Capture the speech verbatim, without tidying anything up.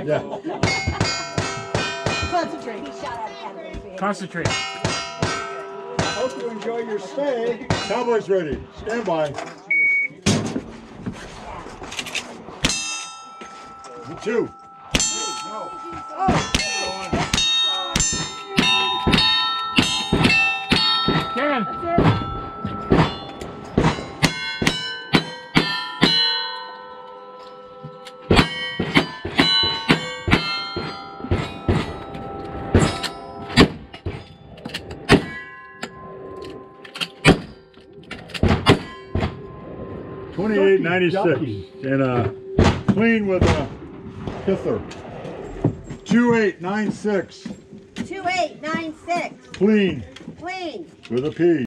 Yeah. Concentrate. Concentrate. I hope you enjoy your stay. Cowboys ready. Stand by. Two. No. Ten. twenty-eight ninety-six. And uh, clean with a hither. two eight nine six. two eight nine six. Clean Clean. with a P.